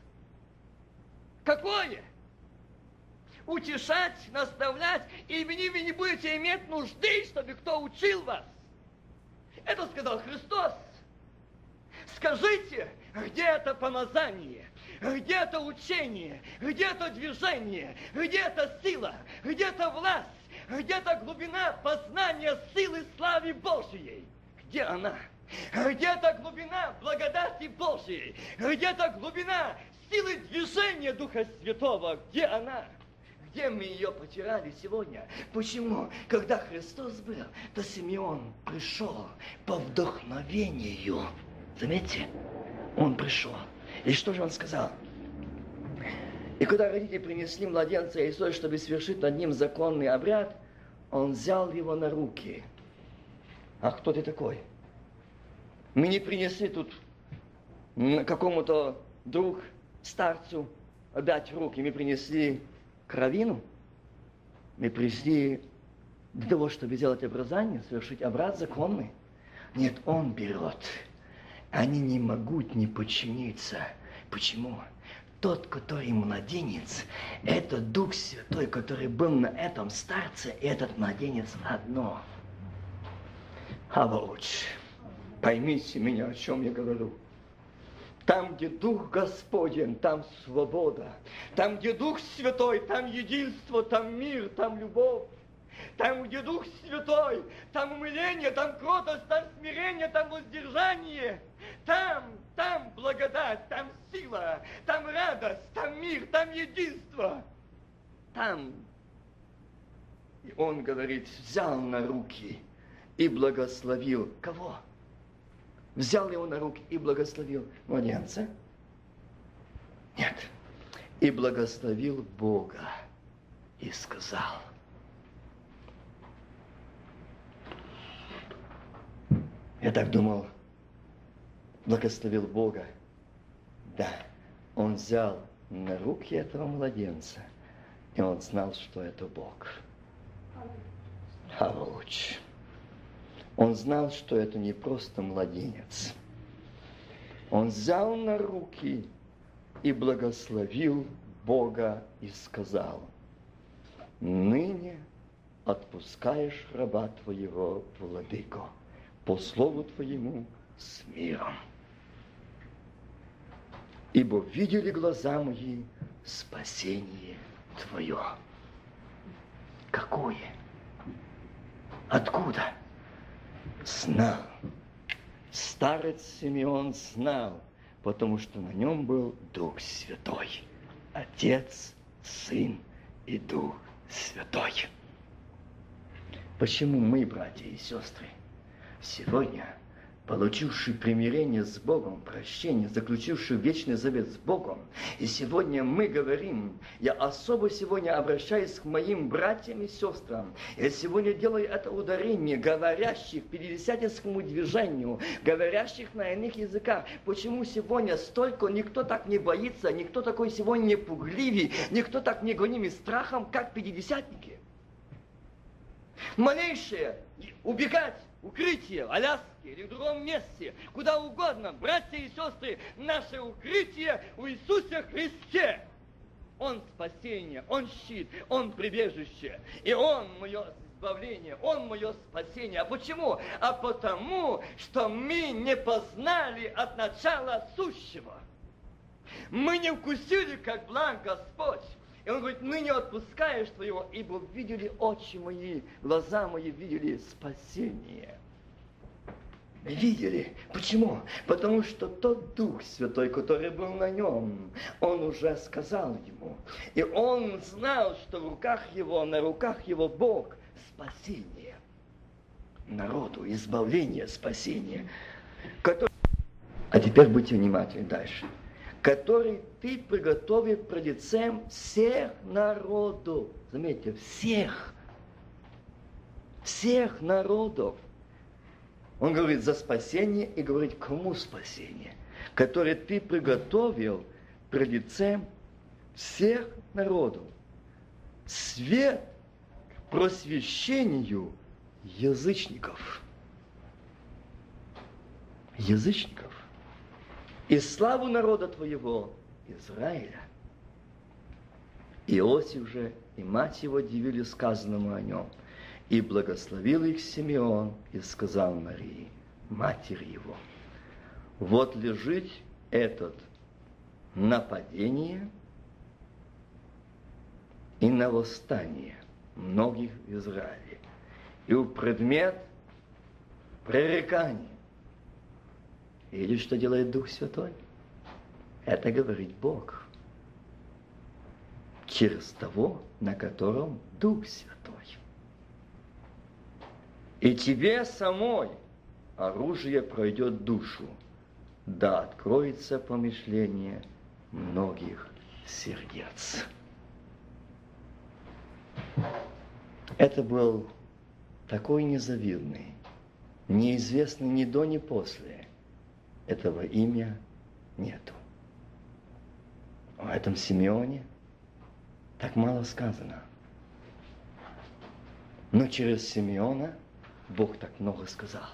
Какое? Утешать, наставлять, и вы не будете иметь нужды, чтобы кто учил вас. Это сказал Христос. Скажите, где это помазание, где это учение, где это движение, где это сила, где это власть, где это глубина познания силы славы Божьей? Где она? Где это глубина благодати Божьей? Где это глубина силы движения Духа Святого? Где она? Где мы ее потеряли сегодня? Почему? Когда Христос был, то Симеон пришел по вдохновению. Заметьте, он пришел. И что же он сказал? И когда родители принесли младенца Иисуса, чтобы совершить над ним законный обряд, он взял его на руки. А кто ты такой? Мы не принесли тут какому-то друг, старцу отдать руки. Мы принесли кровину. Мы пришли для того, чтобы сделать обрезание, совершить обряд законный. Нет, он берет. Они не могут не подчиниться. Почему? Тот, который младенец, это Дух Святой, который был на этом старце, и этот младенец одно. А лучше, поймите меня, о чем я говорю. Там, где Дух Господень, там свобода. Там, где Дух Святой, там единство, там мир, там любовь. Там, где Дух Святой, там умиление, там кротость, там смирение, там воздержание. Там, там благодать, там сила, там радость, там мир, там единство. Там. И он говорит, взял на руки и благословил. Кого? Взял его на руки и благословил младенца? Нет. И благословил Бога и сказал. Я так думал, благословил Бога. Да, он взял на руки этого младенца, и он знал, что это Бог. Аллилуйя. Он знал, что это не просто младенец. Он взял на руки и благословил Бога и сказал, ныне отпускаешь раба твоего, владыко, по слову твоему с миром. Ибо видели глаза мои спасение твое. Какое? Откуда? Знал. Старец Симеон знал, потому что на нем был Дух Святой. Отец, Сын и Дух Святой. Почему мы, братья и сестры, сегодня, получившие примирение с Богом, прощение, заключившие вечный завет с Богом, и сегодня мы говорим, я особо сегодня обращаюсь к моим братьям и сестрам, я сегодня делаю это ударение, говорящих пятидесятническому движению, говорящих на иных языках. Почему сегодня столько, никто так не боится, никто такой сегодня не пугливый, никто так не гоним страхом, как пятидесятники? Малейшее убегать, укрытие, Аляске или в другом месте, куда угодно, братья и сестры, наше укрытие в Иисусе Христе. Он спасение, Он щит, Он прибежище, и Он мое избавление, Он мое спасение. А почему? А потому, что мы не познали от начала сущего. Мы не вкусили, как благ Господь. И он говорит, мы не отпускаешь твоего, ибо видели очи мои, глаза мои видели спасение. Видели. Почему? Потому что тот Дух Святой, который был на нем, он уже сказал ему. И он знал, что в руках его, на руках его Бог спасение. Народу, избавление, спасение. Который... А теперь будьте внимательны дальше. Который ты приготовил пред лицем всех народов. Заметьте, всех. Всех народов. Он говорит за спасение и говорит, кому спасение? Который ты приготовил пред лицем всех народов. Свет к просвещению язычников. Язычников. И славу народа твоего, Израиля. Иосиф же и мать его дивили сказанному о нем. И благословил их Симеон и сказал Марии, матери его, вот лежит этот нападение и на восстание многих в Израиле. И у предмет пререкания. Видишь, что делает Дух Святой? Это говорит Бог. Через того, на котором Дух Святой. И тебе самой оружие пройдет душу, да откроется помышление многих сердец. Это был такой незавидный, неизвестный ни до, ни после. Этого имя нету. О этом Симеоне так мало сказано. Но через Симеона Бог так много сказал.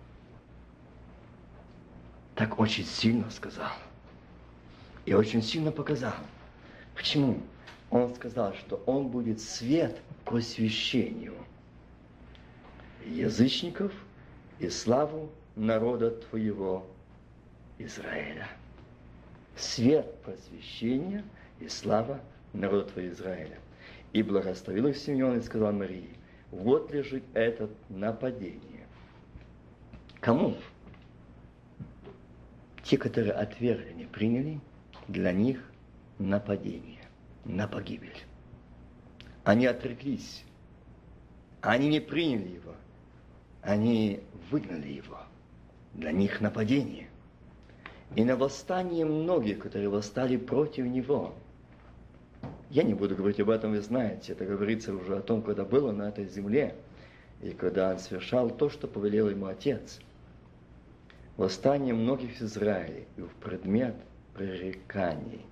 Так очень сильно сказал. И очень сильно показал. Почему? Он сказал, что он будет свет к просвещению язычников и славу народа твоего Израиля. Свет просвещения и слава народа твоего Израиля. И благословил их Симеон и сказал Марии, вот лежит это нападение. Кому? Те, которые отвергли, не приняли, для них нападение, на погибель. Они отреклись, они не приняли его, они выгнали его. Для них нападение. И на восстание многих, которые восстали против него. Я не буду говорить об этом, вы знаете, это говорится уже о том, когда было на этой земле, и когда он совершал то, что повелел ему Отец. Восстание многих в Израиле и в предмет пререканий.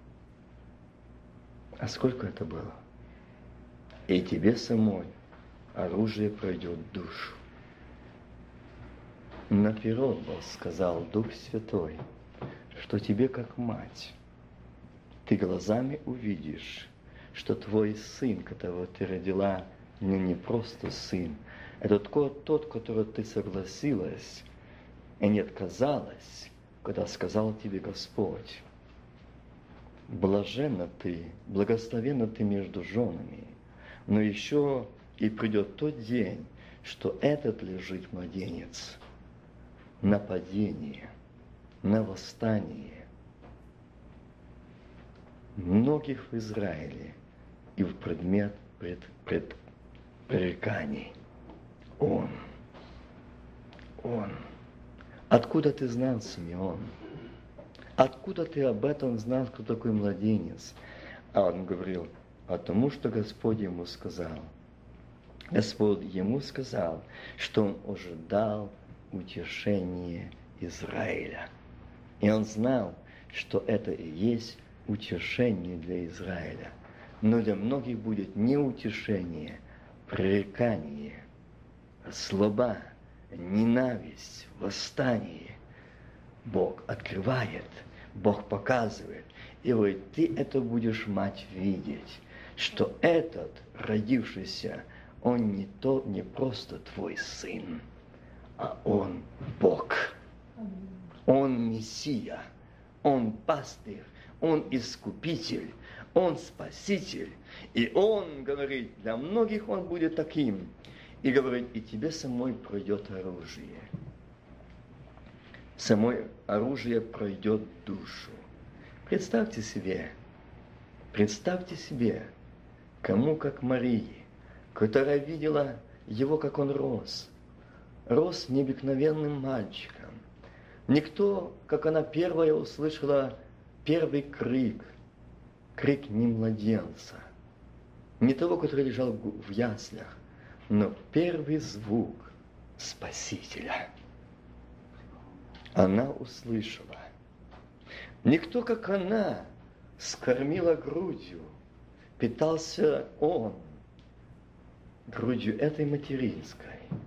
А сколько это было? И тебе самой оружие пройдет душу. Наперед сказал Дух Святой, что тебе как мать, ты глазами увидишь, что твой сын, которого ты родила, ну не просто сын, это тот, которого ты согласилась и не отказалась, когда сказал тебе Господь. Блаженна ты, благословенна ты между женами, но еще и придет тот день, что этот лежит младенец, нападение, на восстание многих в Израиле и в предмет пред, пред, пререканий. Он. Он. Откуда ты знал, Симеон? Откуда ты об этом знал, кто такой младенец? А он говорил, потому что Господь ему сказал. Господь ему сказал, что он ожидал утешения Израиля. И он знал, что это и есть утешение для Израиля. Но для многих будет не утешение, пререкание, злоба, ненависть, восстание. Бог открывает, Бог показывает. И говорит, ты это будешь, мать, видеть, что этот родившийся, он не, то, не просто твой сын, а он Бог. Он Мессия, он пастырь, он искупитель, он спаситель. И он говорит, для многих он будет таким. И говорит, и тебе самой пройдет оружие. Самое оружие пройдет душу. Представьте себе, представьте себе, кому как Марии, которая видела его, как он рос. Рос необыкновенным мальчиком. Никто, как она первая услышала первый крик, крик не младенца, не того, который лежал в яслях, но первый звук Спасителя. Она услышала. Никто, как она, скормила грудью, питался он грудью этой материнской.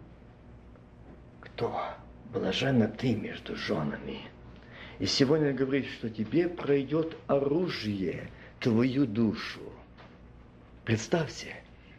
Кто? Блаженна ты между женами. И сегодня говорит, что тебе пройдет оружие твою душу. Представьте,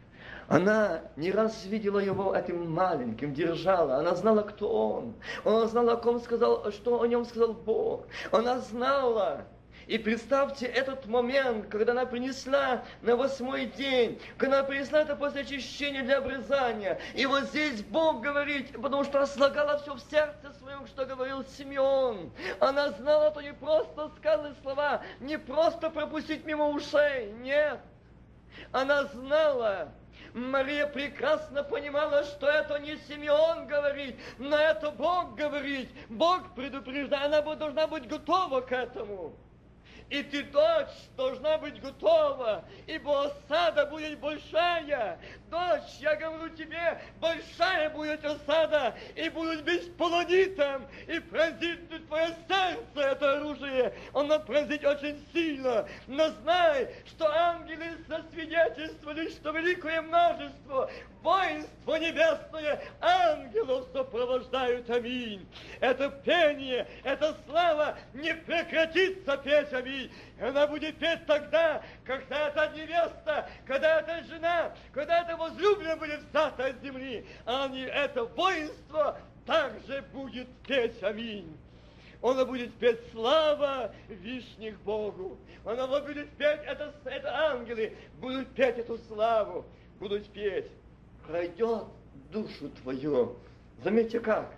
она не раз видела его этим маленьким, держала. Она знала, кто он. Она знала, о ком сказал, что о нем сказал Бог. Она знала. И представьте этот момент, когда она принесла на восьмой день, когда она принесла это после очищения для обрезания. И вот здесь Бог говорит, потому что она слагала все в сердце своем, что говорил Симеон. Она знала, что не просто сказаны слова, не просто пропустить мимо ушей, нет. Она знала, Мария прекрасно понимала, что это не Симеон говорит, но это Бог говорит. Бог предупреждает, она должна быть готова к этому. И ты, дочь, должна быть готова, ибо осада будет большая. Дочь, я говорю тебе, большая будет осада, и будут бить полонитом, и поразит твое сердце это оружие. Оно поразит очень сильно. Но знай, что ангелы засвидетельствовали, что великое множество, воинство небесное, ангелов сопровождают. Аминь. Это пение, эта слава не прекратится петь. Аминь. Она будет петь тогда, когда эта невеста, когда эта жена, когда эта возлюбленная будет взята от земли. А не это воинство также будет петь. Аминь. Она будет петь слава вишних Богу. Она будет петь, это, это ангелы будут петь эту славу, будут петь. Пройдет душу твою. Заметьте как.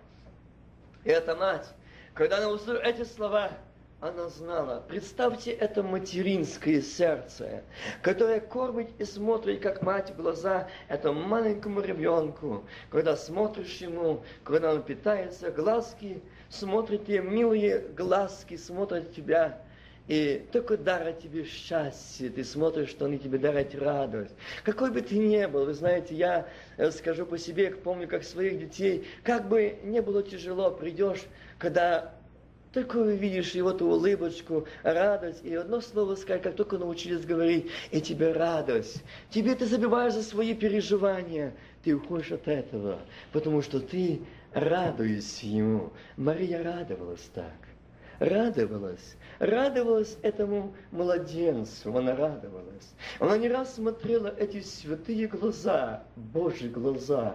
И эта мать, когда она услышала эти слова, она знала. Представьте это материнское сердце, которое кормит и смотрит, как мать в глаза этому маленькому ребенку. Когда смотришь ему, когда он питается, глазки смотрят тебе, милые глазки смотрят тебя. И только дарят тебе счастье, ты смотришь, что они тебе дарят радость. Какой бы ты ни был, вы знаете, я скажу по себе, помню, как своих детей, как бы не было тяжело, придешь, когда только увидишь его ту улыбочку, радость, и одно слово сказать, как только научились говорить, и тебе радость. Тебе ты забиваешь за свои переживания, ты уходишь от этого, потому что ты радуешься ему. Мария радовалась так. Радовалась, радовалась этому младенцу, она радовалась. Она не раз смотрела эти святые глаза, Божьи глаза.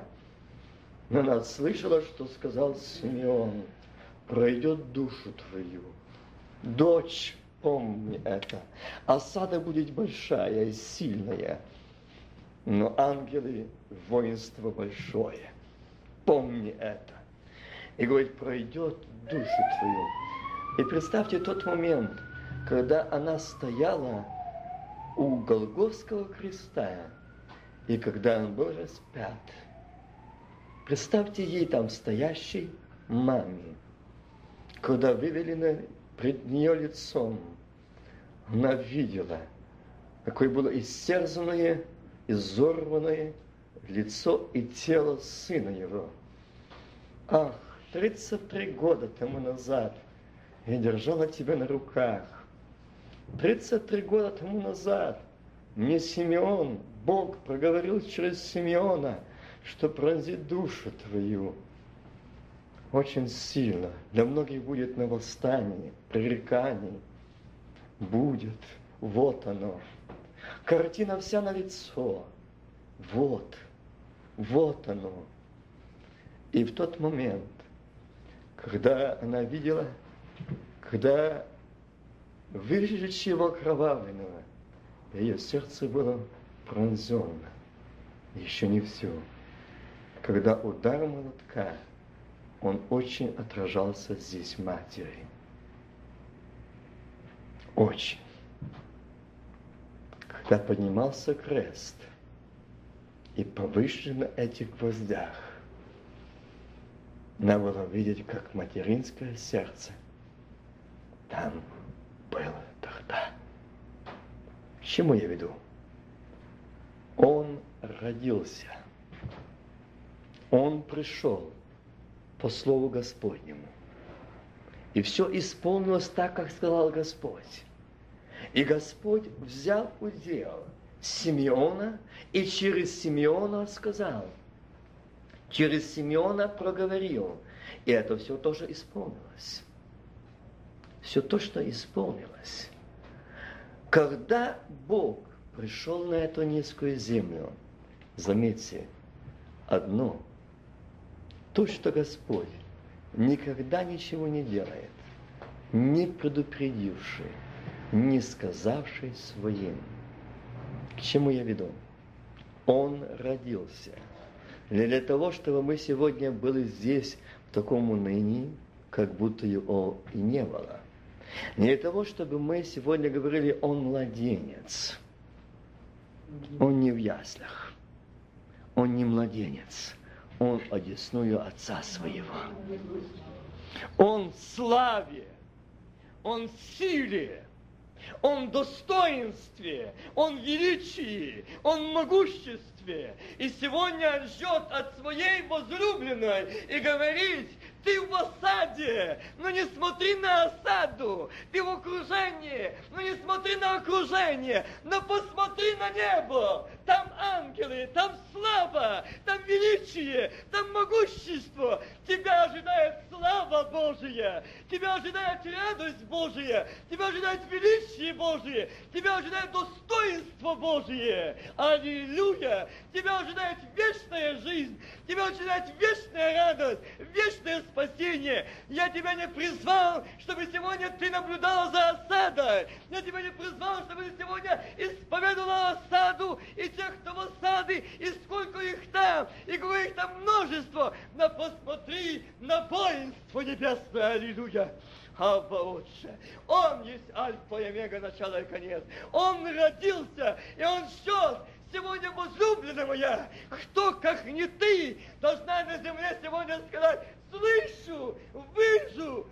Но она слышала, что сказал Симеон: пройдет душу твою. Дочь, помни это. Осада будет большая и сильная, но ангелы — воинство большое. Помни это. И говорит, пройдет душу твою. И представьте тот момент, когда она стояла у Голгофского креста, и когда он был распят. Представьте ей там стоящей маме, когда вывели на, пред нее лицом, она видела, какое было истерзанное, изорванное лицо и тело сына его. Ах, тридцать три года тому назад я держала тебя на руках. тридцать три года тому назад мне Симеон, Бог проговорил через Симеона, что пронзит душу твою. Очень сильно. Для многих будет на восстании, пререкании. Будет. Вот оно. Картина вся налицо. Вот. Вот оно. И в тот момент, когда она видела, когда выжившего окровавленного, ее сердце было пронзено. Еще не все. Когда удар молотка, он очень отражался здесь матери. Очень. Когда поднимался крест, и повыше на этих гвоздях, надо было видеть, как материнское сердце там было тогда. К чему я веду? Он родился. Он пришел по Слову Господнему. И все исполнилось так, как сказал Господь. И Господь взял удел Симеона и через Симеона сказал, через Симеона проговорил. И это все тоже исполнилось. Все то, что исполнилось. Когда Бог пришел на эту низкую землю, заметьте, одно, то, что Господь никогда ничего не делает, не предупредивший, не сказавший своим. К чему я веду? Он родился не для того, чтобы мы сегодня были здесь в таком унынии, как будто его и не было. Не для того, чтобы мы сегодня говорили, он младенец. Он не в яслях. Он не младенец. Он одесную Отца Своего. Он в славе. Он в силе. Он в достоинстве. Он в величии. Он в могуществе. И сегодня он ждет от своей возлюбленной и говорит, ты в осаде, но не смотри на осаду. Ты в окружении, но не смотри на окружение, но посмотри на небо. Там ангелы, там слава, там величие, там могущество. Тебя ожидает слава Божия, тебя ожидает радость Божия, тебя ожидает величие Божие, тебя ожидает достоинство Божие. Аллилуйя! Тебя ожидает вечная жизнь, тебя ожидает вечная радость, вечное спасение. Я тебя не призвал, чтобы сегодня ты наблюдал за осадой. Я тебя не призвал, чтобы ты сегодня исповедовала осаду и тех, кто в осаде, и сколько их там, и какое их там множество. Но посмотри на воинство небесное. Аллилуйя! Авва, Отче, Он есть Альфа и Омега, начало и конец. Он родился, и Он ждет. Сегодня, возлюбленная моя, кто, как не ты, должна на земле сегодня сказать, слышу, вижу,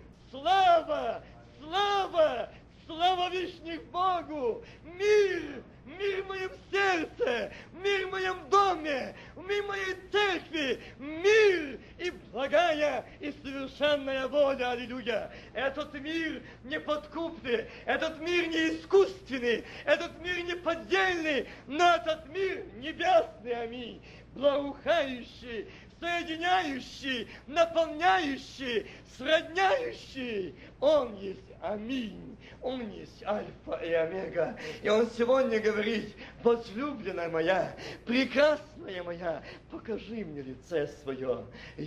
слава, слава, слава вишних Богу, мир, мир в моем сердце, мир в моем доме, мир в моей церкви, мир и благая и совершенная воля, аллилуйя. Этот мир не подкупный, этот мир не искусственный, этот мир не поддельный, но этот мир небесный, аминь, благоухающий, соединяющий, наполняющий, сродняющий. Он есть аминь. Он есть Альфа и Омега. И Он сегодня говорит, возлюбленная моя, прекрасная моя, покажи мне лице свое.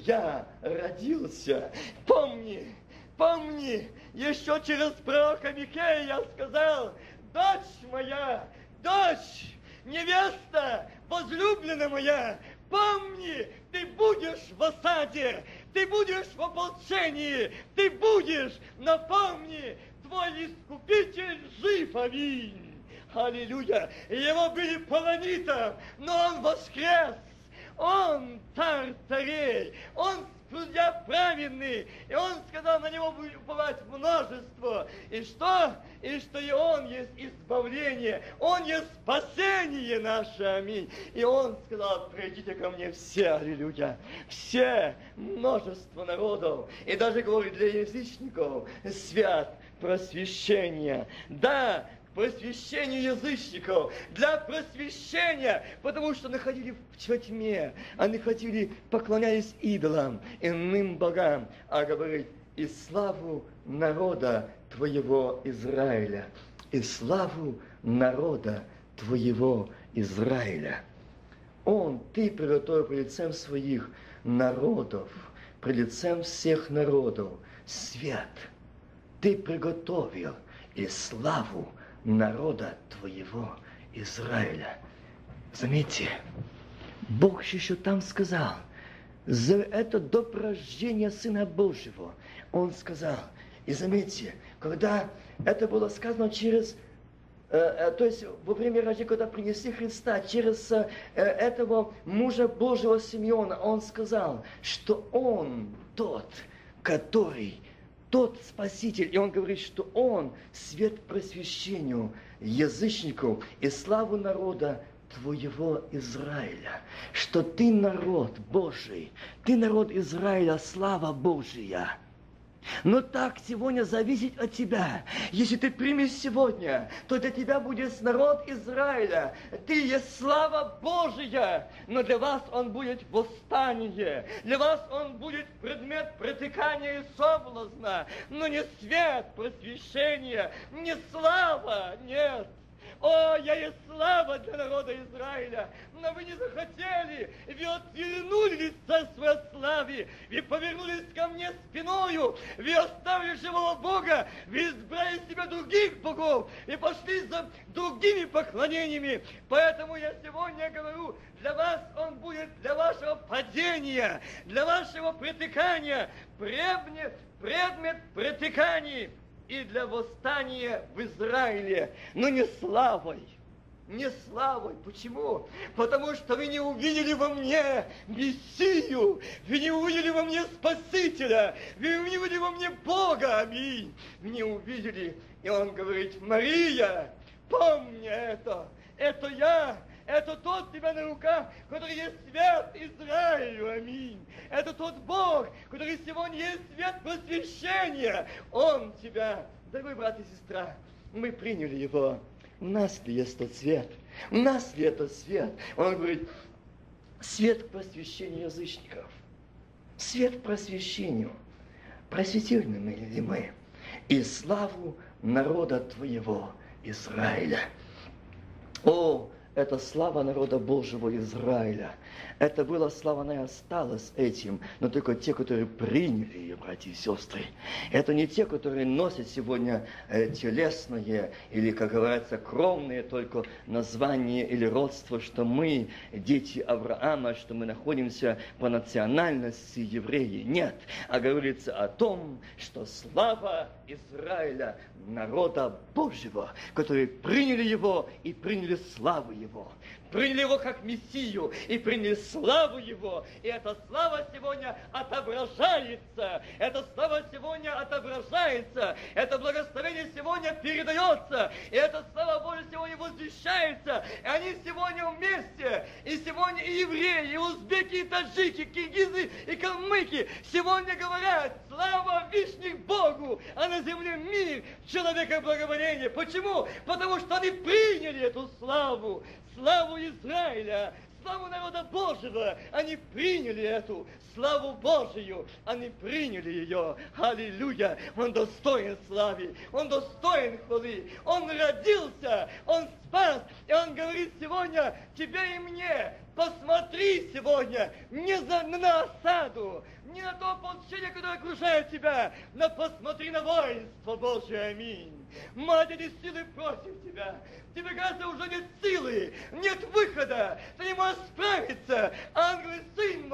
Я родился. Помни, помни, еще через пророка Михея я сказал, дочь моя, дочь, невеста, возлюбленная моя, помни, ты будешь в осаде, ты будешь в ополчении, ты будешь, но помни, твой Искупитель жив, аминь. Аллилуйя. Его били полонитом, но он воскрес. Он царь царей, он судья праведный, и он сказал, на него будет уповать множество. И что? И что и он есть избавление, он есть спасение наше, аминь. И он сказал, придите ко мне все, аллилуйя, все, множество народов. И даже, говорит, для язычников свят просвещение. Да, просвещению язычников, для просвещения, потому что находили в тьме, они ходили, поклонялись идолам, иным богам, а говорит, и славу народа твоего Израиля, и славу народа твоего Израиля. Он, ты приготовил пред лицем своих народов, пред лицем всех народов, свят, ты приготовил и славу народа твоего Израиля. Заметьте, Бог еще там сказал, за это до порождения Сына Божьего, Он сказал, и заметьте, когда это было сказано через, э, э, то есть во время рождения, когда принесли Христа, через э, этого мужа Божьего Симеона, Он сказал, что Он тот, который тот Спаситель, и он говорит, что он свет просвещению язычников и славу народа твоего Израиля, что ты народ Божий, ты народ Израиля, слава Божия. Но так сегодня зависит от тебя. Если ты примешь сегодня, то для тебя будет народ Израиля. Ты есть слава Божия, но для вас он будет восстание. Для вас он будет предмет протекания и соблазна. Но не свет просвещения, не слава, нет. О, я есть слава для народа Израиля, но вы не захотели, вы отвернули лица своей славы, вы повернулись ко мне спиною, вы оставили живого Бога, вы избрали себе других богов, и пошли за другими поклонениями. Поэтому я сегодня говорю, для вас он будет, для вашего падения, для вашего притыкания, предмет, предмет притыканий. И для восстания в Израиле, но не славой, не славой. Почему? Потому что вы не увидели во мне Мессию, вы не увидели во мне Спасителя, вы не увидели во мне Бога, аминь. Вы не увидели, и он говорит, Мария, помни это, это я. Это тот тебя на руках, который есть свет Израилю, аминь. Это тот Бог, который сегодня есть свет просвещения. Он тебя, дорогой брат и сестра, мы приняли его. У нас ли есть тот свет? У нас ли этот свет? Он говорит, свет к просвещению язычников. Свет к просвещению. Просветительными ли мы? И славу народа твоего Израиля. О, это слава народа Божьего Израиля. Это была слава, она и осталась этим, но только те, которые приняли ее, братья и сестры. Это не те, которые носят сегодня э, телесное или, как говорится, кровное только название или родство, что мы дети Авраама, что мы находимся по национальности евреи. Нет, а говорится о том, что слава Израиля, народа Божьего, которые приняли его и приняли славу его. Приняли его как Мессию и приняли славу его. И эта слава сегодня отображается. Эта слава сегодня отображается. Это благословение сегодня передается. И эта слава Божья сегодня возвещается. И они сегодня вместе. И сегодня и евреи, и узбеки, и таджики, и киргизы, и калмыки сегодня говорят, слава вишних Богу, а на земле мир, человека благоволение. Почему? Потому что они приняли эту славу. Славу Израиля, славу народа Божьего, они приняли эту славу Божию, они приняли ее. Аллилуйя! Он достоин славы, он достоин хвалы, он родился, он спас, и он говорит сегодня тебе и мне, посмотри сегодня не за, на осаду, не на то ополчение, которое окружает тебя, но посмотри на воинство Божие, аминь. Матери силы против тебя. Тебе, кажется, уже нет силы, нет выхода, ты не можешь справиться. Ангел, сын мой,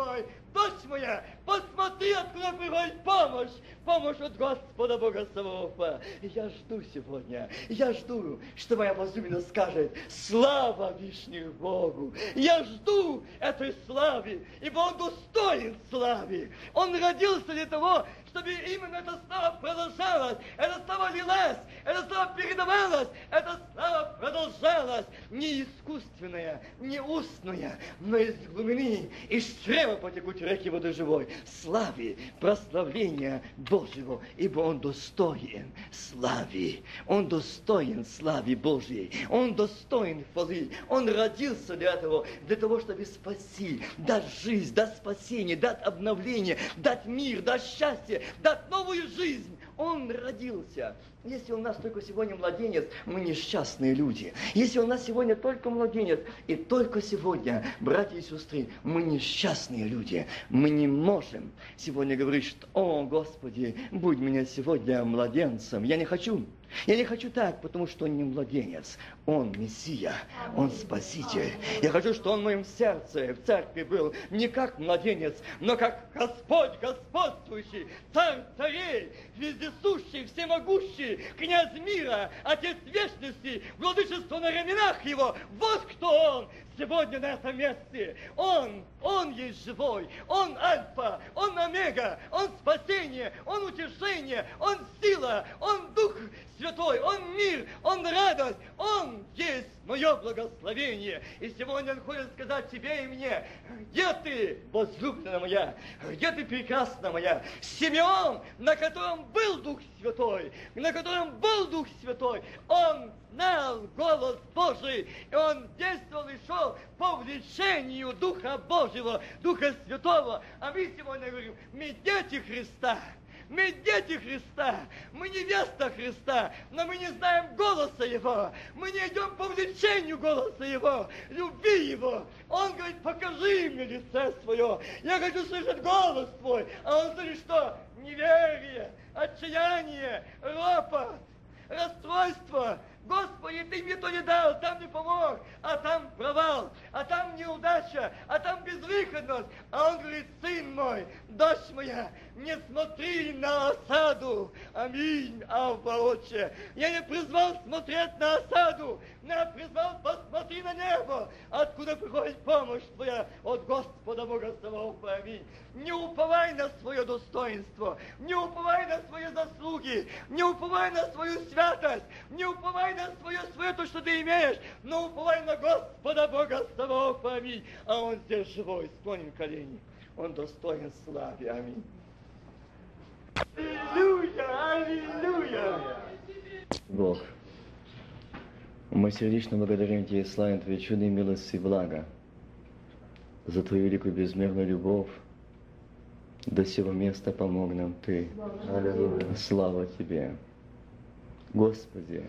дочь моя, посмотри, откуда приходит помощь. Помощь от Господа Бога Саваофа. И я жду сегодня, я жду, что моя возлюбленная скажет: слава Вишних Богу. Я жду этой славы, ибо Он достоин славы. Он родился для того, чтобы именно эта слава продолжалась, эта слава лилась, эта слава передавалась, эта слава продолжалась, не искусственная, не устная, но из глубины, из чрева потекут реки воды живой, славе, прославления Божьего, ибо Он достоин славы, Он достоин славы Божьей, Он достоин хвалы, Он родился для этого, для того, чтобы спасти, дать жизнь, дать спасение, дать обновление, дать мир, дать счастье, дать новую жизнь. Он родился. Если у нас только сегодня младенец, мы несчастные люди. Если у нас сегодня только младенец, и только сегодня, братья и сестры, мы несчастные люди. Мы не можем сегодня говорить, что: о, Господи, будь меня сегодня младенцем. Я не хочу. Я не хочу так, потому что Он не младенец. Он Мессия, Он Спаситель. Я хочу, чтобы Он в моем сердце, в церкви был не как младенец, но как Господь, господствующий, Царь царей, вездесущий, всемогущий, Князь мира, Отец вечности, владычество на раменах Его. Вот кто Он сегодня на этом месте. Он, Он есть живой, Он Альфа, Он Омега, Он спасение, Он утешение, Он сила, Он Дух Святой, Он мир, Он радость, Он есть мое благословение. И сегодня Он хочет сказать тебе и мне: где ты, возлюбленная моя, где ты, прекрасная моя? Симеон, на котором был Дух Святой, на котором был Дух Святой, он знал голос Божий, и он действовал и шел по влечению Духа Божьего, Духа Святого. А мы сегодня говорим: мы дети Христа. Мы дети Христа, мы невеста Христа, но мы не знаем голоса Его. Мы не идем по влечению голоса Его, любви Его. Он говорит: покажи мне лице свое, я хочу слышать голос Твой. А Он слышит что? Неверие, отчаяние, ропот, расстройство. Господи, Ты мне то не дал, там не помог, а там провал, а там неудача, а там безвыходность. А Он говорит: сын мой, дочь моя, не смотри на осаду. Аминь, Авва, Отче. Я не призвал смотреть на осаду, я призвал: посмотри на небо, откуда приходит помощь Твоя от Господа Бога Саваофа. Аминь. Не уповай на свое достоинство, не уповай на свои заслуги, не уповай на свою святость, не уповай на свое свое то, что ты имеешь, но уповай на Господа Бога Саваофа. Аминь. А Он здесь живой, склонен колени. Он достоин славы. Аминь. Аллилуйя, аллилуйя. Бог, мы сердечно благодарим Тебя и славим Твои чудные милости и блага за Твою великую безмерную любовь. До сего места помог нам Ты. Аллилуйя. Слава Тебе. Господи,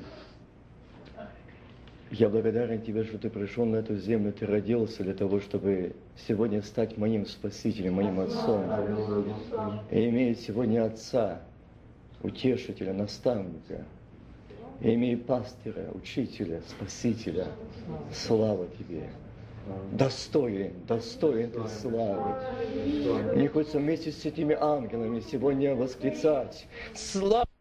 я благодарен Тебе, что Ты пришел на эту землю, Ты родился для того, чтобы сегодня стать моим Спасителем, моим Отцом. И имея сегодня Отца, Утешителя, Наставника, и имея пастыря, Учителя, Спасителя. Слава Тебе! Достоин, достоин Ты славы. Мне хочется вместе с этими ангелами сегодня восклицать: слава